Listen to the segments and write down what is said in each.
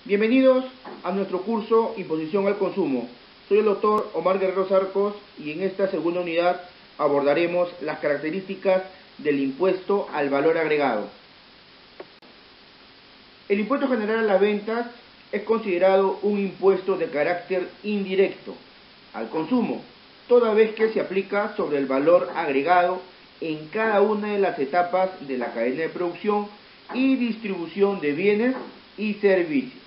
Bienvenidos a nuestro curso Imposición al Consumo. Soy el doctor Omar Guerrero Zarcos y en esta segunda unidad abordaremos las características del impuesto al valor agregado. El impuesto general a las ventas es considerado un impuesto de carácter indirecto al consumo, toda vez que se aplica sobre el valor agregado en cada una de las etapas de la cadena de producción y distribución de bienes y servicios.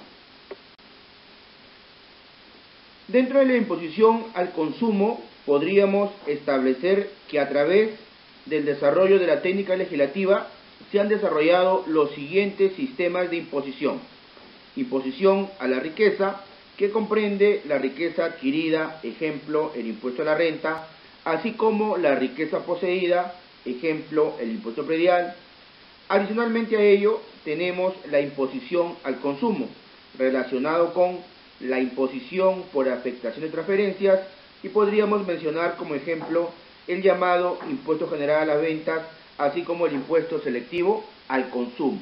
Dentro de la imposición al consumo podríamos establecer que a través del desarrollo de la técnica legislativa se han desarrollado los siguientes sistemas de imposición. Imposición a la riqueza, que comprende la riqueza adquirida, ejemplo, el impuesto a la renta, así como la riqueza poseída, ejemplo, el impuesto predial. Adicionalmente a ello, tenemos la imposición al consumo, relacionado con la imposición por afectación de transferencias, y podríamos mencionar como ejemplo el llamado impuesto general a las ventas, así como el impuesto selectivo al consumo.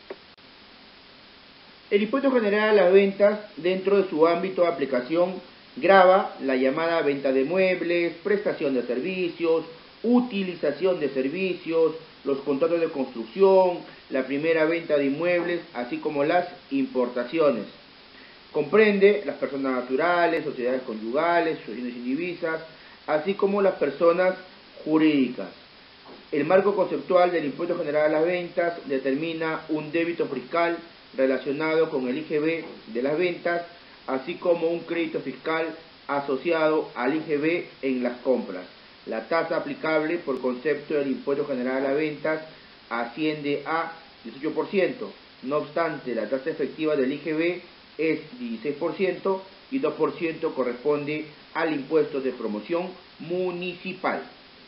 El impuesto general a las ventas, dentro de su ámbito de aplicación, grava la llamada venta de muebles, prestación de servicios, utilización de servicios, los contratos de construcción, la primera venta de inmuebles, así como las importaciones. Comprende las personas naturales, sociedades conyugales, asociaciones indivisas, así como las personas jurídicas. El marco conceptual del impuesto general a las ventas determina un débito fiscal relacionado con el IGB de las ventas, así como un crédito fiscal asociado al IGB en las compras. La tasa aplicable por concepto del impuesto general a las ventas asciende a 18%. No obstante, la tasa efectiva del IGB es 16% y 2% corresponde al impuesto de promoción municipal.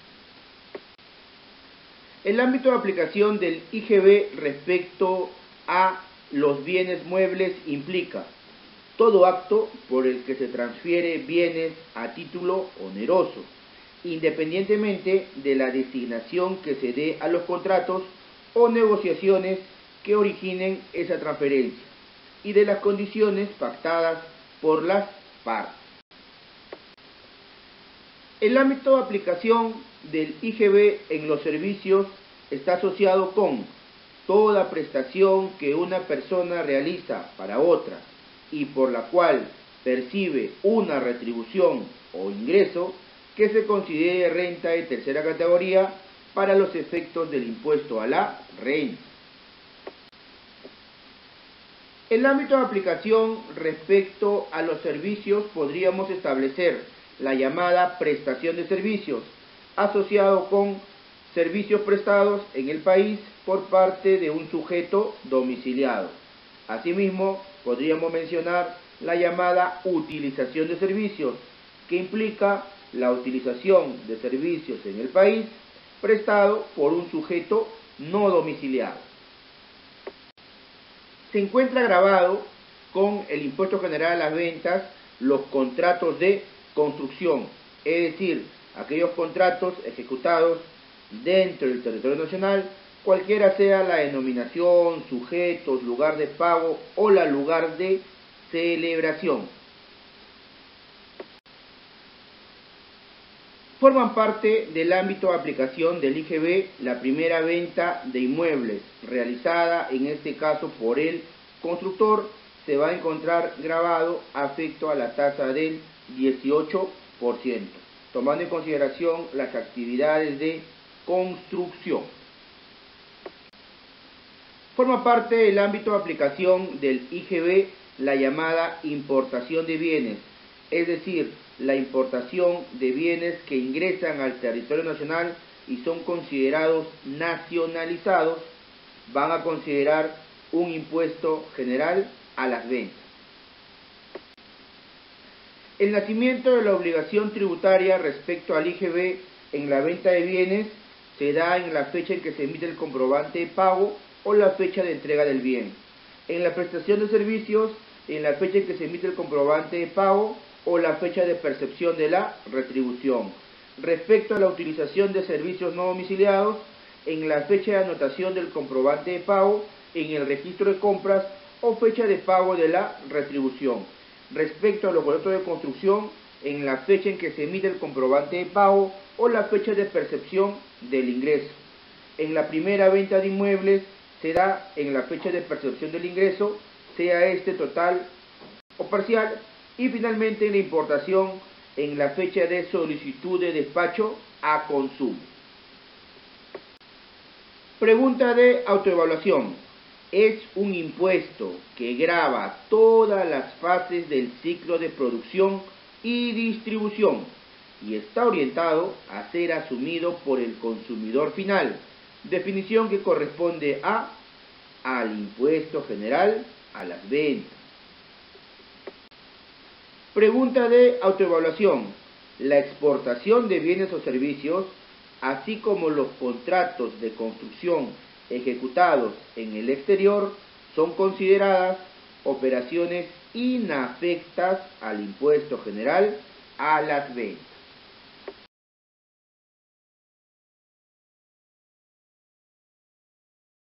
El ámbito de aplicación del IGB respecto a los bienes muebles implica todo acto por el que se transfiere bienes a título oneroso, independientemente de la designación que se dé a los contratos o negociaciones que originen esa transferencia, y de las condiciones pactadas por las partes. El ámbito de aplicación del IGB en los servicios está asociado con toda prestación que una persona realiza para otra y por la cual percibe una retribución o ingreso que se considere renta de tercera categoría para los efectos del impuesto a la renta. El ámbito de aplicación respecto a los servicios podríamos establecer la llamada prestación de servicios, asociado con servicios prestados en el país por parte de un sujeto domiciliado. Asimismo, podríamos mencionar la llamada utilización de servicios, que implica la utilización de servicios en el país prestado por un sujeto no domiciliado. Se encuentra grabado con el impuesto general a las ventas los contratos de construcción, es decir, aquellos contratos ejecutados dentro del territorio nacional, cualquiera sea la denominación, sujetos, lugar de pago o la lugar de celebración. Forman parte del ámbito de aplicación del IGB la primera venta de inmuebles, realizada en este caso por el constructor, se va a encontrar grabado afecto a la tasa del 18%, tomando en consideración las actividades de construcción. Forma parte del ámbito de aplicación del IGB la llamada importación de bienes, es decir, la importación de bienes que ingresan al territorio nacional y son considerados nacionalizados, van a considerar un impuesto general a las ventas. El nacimiento de la obligación tributaria respecto al IGB en la venta de bienes se da en la fecha en que se emite el comprobante de pago o la fecha de entrega del bien. En la prestación de servicios, en la fecha en que se emite el comprobante de pago o la fecha de percepción de la retribución. Respecto a la utilización de servicios no domiciliados, en la fecha de anotación del comprobante de pago, en el registro de compras o fecha de pago de la retribución. Respecto a los contratos de construcción, en la fecha en que se emite el comprobante de pago o la fecha de percepción del ingreso. En la primera venta de inmuebles se da en la fecha de percepción del ingreso, sea este total o parcial, y finalmente en la importación en la fecha de solicitud de despacho a consumo. Pregunta de autoevaluación. Es un impuesto que grava todas las fases del ciclo de producción y distribución y está orientado a ser asumido por el consumidor final. Definición que corresponde al impuesto general a las ventas. Pregunta de autoevaluación. La exportación de bienes o servicios, así como los contratos de construcción ejecutados en el exterior, son consideradas operaciones inafectas al impuesto general a las ventas.